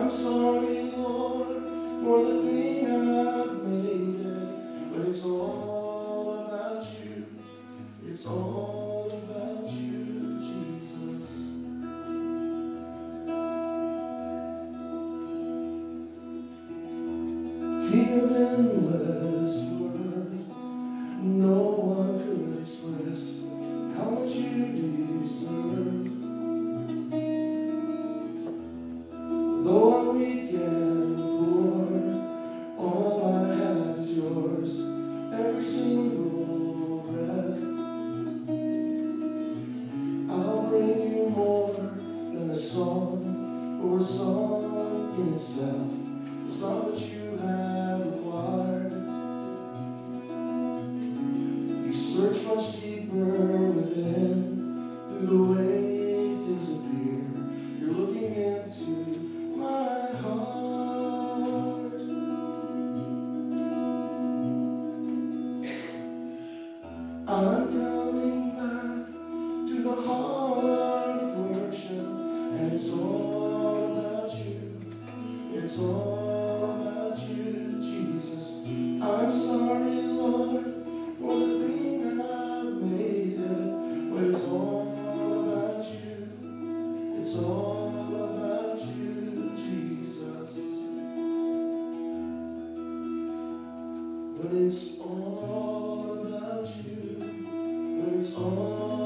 I'm sorry, Lord, for the thing I've made it. But it's all about you. It's all about you, Jesus. King of endless worth, no one could express how much you deserve. Though I'm weak and poor, all I have is yours, every single breath. I'll bring you more than a song, for a song in itself is not what you have required. You search much deeper within, through the way things appear. You're looking into my heart. I'm coming back to the heart of worship, and it's all about you. It's all about you, Jesus. I'm sorry, Lord, for the thing I've made it, but it's all about you. It's all about you, Jesus. When it's all about you, when it's all